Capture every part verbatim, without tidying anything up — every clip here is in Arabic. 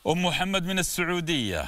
أم محمد من السعودية.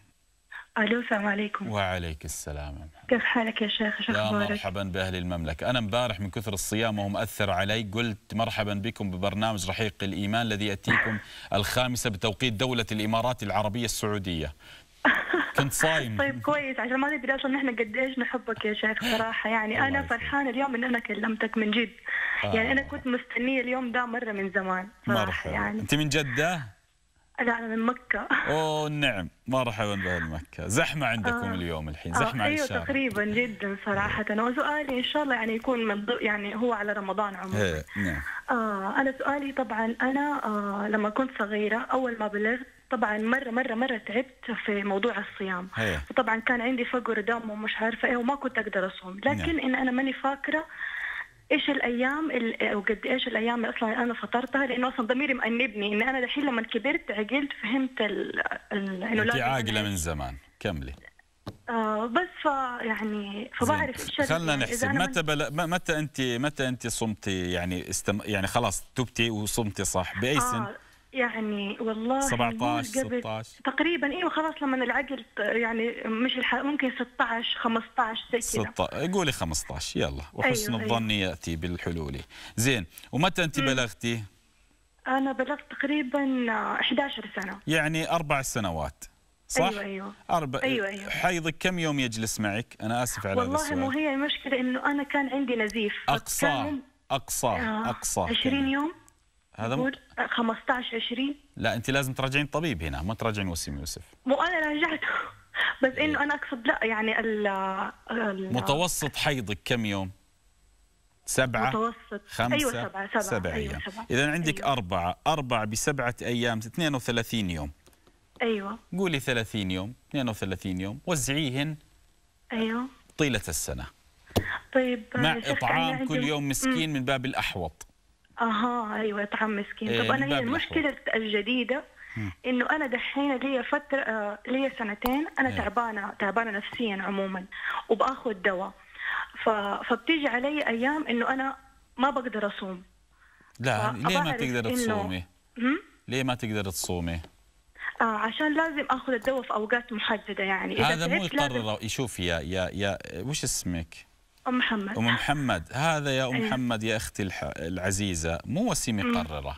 الو السلام عليكم. وعليك السلام. كيف حالك يا شيخ؟ ايش اخبارك؟ يا مرحبا باهل المملكه. انا امبارح من كثر الصيام وهو مأثر علي قلت مرحبا بكم ببرنامج رحيق الايمان الذي ياتيكم الخامسه بتوقيت دوله الامارات العربيه السعوديه. كنت صايم. طيب كويس، عشان ما تدري اصلا نحن قديش نحبك يا شيخ صراحه. يعني انا فرحانه اليوم ان انا كلمتك من جد. آه. يعني انا كنت مستنيه اليوم ده مره من زمان صراحه. مرحبا. يعني انت من جده؟ لا أنا من مكة. أوه نعم، مرحبا بأهل مكة. زحمة عندكم آه. اليوم الحين، زحمة آه. على أيوة الشارع. تقريبا جدا صراحة. وسؤالي إن شاء الله يعني يكون من يعني هو على رمضان عموما. نعم. آه أنا سؤالي طبعا أنا آه لما كنت صغيرة أول ما بلغت طبعا مرة مرة مرة تعبت في موضوع الصيام. هي. وطبعا كان عندي فقر دم ومش عارفة إيه وما كنت أقدر أصوم، لكن إن أنا ماني فاكرة ايش الايام او قد ايش الايام اللي اصلا انا فطرتها، لانه اصلا ضميري مأنبني ان انا الحين لما كبرت عقلت فهمت ال ال انه انت عاقله من زمان. كملي. آه بس ف يعني فبعرف ايش. خلينا نحسب متى بل... متى انت متى انت صمتي يعني استم... يعني خلاص تبتي وصمتي صح باي سن؟ آه يعني والله سبعطعش ستطعش تقريبا. ايوه خلاص لما العقل يعني مش الح... ممكن ستطعش خمسطعش زي كذا. قولي خمسطعش يلا، وحسن أيوة الظن أيوة. ياتي بالحلول. زين، ومتى انت بلغتي؟ انا بلغت تقريبا إحدى عشرة سنة، يعني اربع سنوات صح؟ ايوه ايوه أربع. ايوه ايوه. حيضك كم يوم يجلس معك؟ انا اسف على هذا السؤال. والله مو هي المشكله انه انا كان عندي نزيف. اقصاه اقصاه آه اقصاه عشرين يوم. هذا م... خمسطعش عشرين. لا انت لازم تراجعين طبيب هنا، ما تراجعين وسيم يوسف. مو انا راجعته بس انه انا اقصد لا يعني ال ال متوسط حيضك كم يوم؟ سبعة؟ متوسط. خمسة؟ ايوه سبعة سبعة, سبعة أيوة ايام. سبعة. اذا عندك أيوة. أربعة، أربعة بسبعة ايام اثنين وثلاثين يوم. ايوه قولي ثلاثين يوم، اثنين وثلاثين يوم، وزعيهن ايوه طيلة السنة. طيب مع اطعام كل يوم مسكين م. من باب الاحوط. اها ايوه اطعام مسكين. إيه طب انا هي المشكلة الجديدة انه انا دحين لي فترة آه لي سنتين انا إيه. تعبانة تعبانة نفسيا عموما وباخذ دواء. ف... فبتيجي علي ايام انه انا ما بقدر اصوم. لا ليه ما تقدر تصومي؟ ليه ما تقدر تصومي؟ آه عشان لازم اخذ الدواء في اوقات محدده. يعني إذا هذا مو يقرر. يشوف يا يا يا وش اسمك؟ ام محمد. ام محمد هذا يا ام أيوه. محمد يا اختي العزيزه مو وسيم يقرره.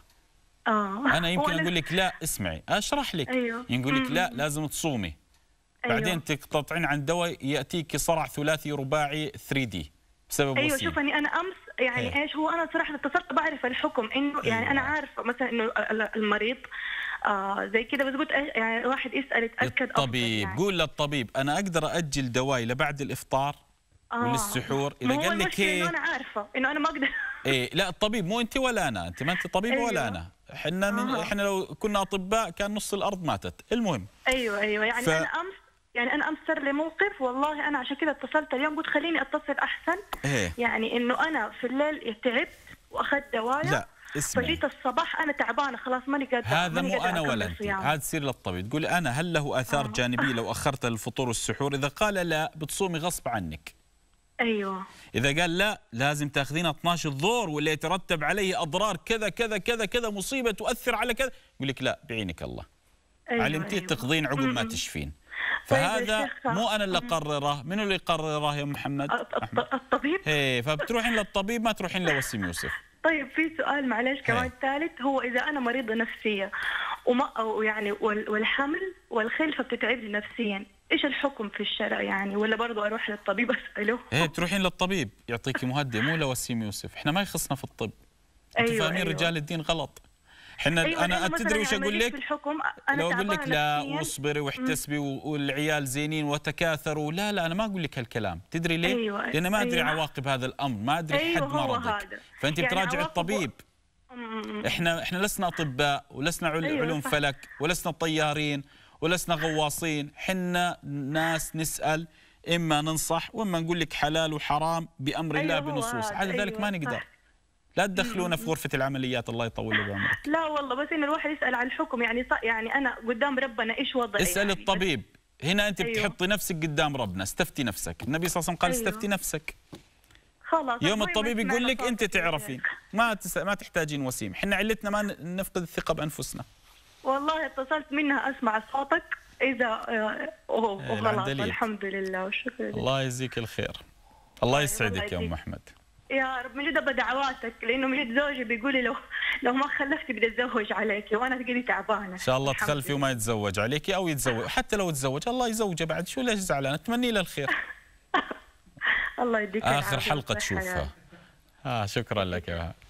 اه انا يمكن اقول لك لا اسمعي اشرح لك. أيوه. يقول لك لا لازم تصومي. أيوه. بعدين تقطعين عن دواء ياتيك صرع ثلاثي رباعي ثري دي بسبب ايوه وسيم. شوف اني انا امس يعني أيوه. ايش هو انا صراحه اتصلت بعرف الحكم انه يعني أيوه. انا عارفه مثلا انه المريض آه زي كذا، بس قلت يعني الواحد يسال يتاكد. الطبيب يعني. قول للطبيب انا اقدر ااجل دواي لبعد الافطار آه. وللسحور. اذا قال لك هي انه انا عارفه انه انا ما اقدر. ايه لا الطبيب مو انت ولا انا، انت ما انت طبيبه أيوه. ولا انا. احنا من آه. احنا لو كنا اطباء كان نص الارض ماتت. المهم ايوه ايوه يعني ف... انا امس يعني انا امس صار لي موقف والله انا عشان كذا اتصلت اليوم قلت خليني اتصل احسن. إيه؟ يعني انه انا في الليل تعبت واخذت دوايا. لا اسمعي. فجيت الصباح انا تعبانه خلاص ماني قادره. هذا مو انا ولا انت، هذا تصير للطبيب تقولي انا هل له اثار آه. جانبيه لو اخرت الفطور والسحور؟ اذا قال لا بتصومي غصب عنك. ايوه. اذا قال لا لازم تاخذين اثنعش الظهر واللي يترتب عليه اضرار كذا كذا كذا كذا مصيبه تؤثر على كذا، يقول لك لا بعينك الله. أيوة علمتي أيوة. تقضين عقب ما تشفين. فهذا مو انا اللي اقرره، منو اللي يقرره يا محمد؟ الطبيب. ايه فبتروحين للطبيب ما تروحين لوسيم يوسف. طيب في سؤال معلش كمان ثالث، هو اذا انا مريضه نفسيه وما أو يعني والحمل والخلفه بتتعبني نفسيا، ايش الحكم في الشرع يعني؟ ولا برضه اروح للطبيب اساله؟ ايه بتروحين للطبيب يعطيكي مهدئ مو لوسيم يوسف، احنا ما يخصنا في الطب. أيوة انتوا فاهمين أيوة. رجال الدين غلط. احنا أيوة انا تدري وش اقول لك؟ لو اقول لك لا واصبري واحتسبي والعيال زينين وتكاثروا، لا لا انا ما اقول لك هالكلام، تدري ليه؟ أيوة لان ما ادري أيوة. عواقب هذا الامر، ما ادري أيوة حد مرضك. فانت يعني بتراجع الطبيب. احنا احنا لسنا اطباء ولسنا علوم أيوة فلك ولسنا طيارين ولسنا غواصين، حنا ناس نسال اما ننصح واما نقول لك حلال وحرام بامر الله أيوة بنصوص، على ذلك أيوة ما نقدر. لا تدخلونا في غرفة العمليات الله يطول بعمرك. لا والله بس إن الواحد يسأل عن الحكم يعني يعني أنا قدام ربنا إيش وضعي؟ اسأل يعني الطبيب. هنا أنت أيوه. بتحطي نفسك قدام ربنا، استفتي نفسك، النبي صلى الله عليه وسلم قال أيوه. استفتي نفسك. خلاص يوم الطبيب يقول لك أنت تعرفين، ما تس... ما تحتاجين وسيم، احنا علتنا ما نفقد الثقة بأنفسنا. والله اتصلت منها اسمع صوتك اذا اوه غلط. الحمد لله والشكر لله. الله يجزيك الخير. الله يسعدك يا ام احمد. يا رب من جد بدعواتك، لانه من جد زوجي بيقول لي لو لو ما خلفتي بدي اتزوج عليكي، وانا تقولي تعبانه. ان شاء الله تخلفي وما يتزوج عليكي او يتزوج، حتى لو تزوج الله يزوجه بعد، شو ليش زعلانه؟ اتمني له الخير. الله يديك العافيه. اخر حلقه تشوفها. اه شكرا لك يا وهاب.